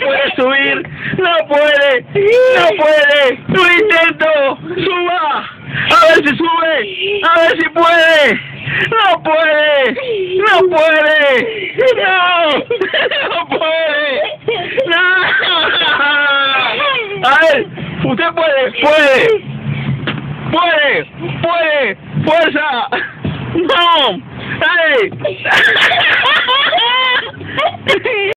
puede subir, no puede, no puede, un intento, suba, a ver si sube, a ver si puede, no puede, no puede, no puede, no, a ver, usted puede, fuerza, no, dale.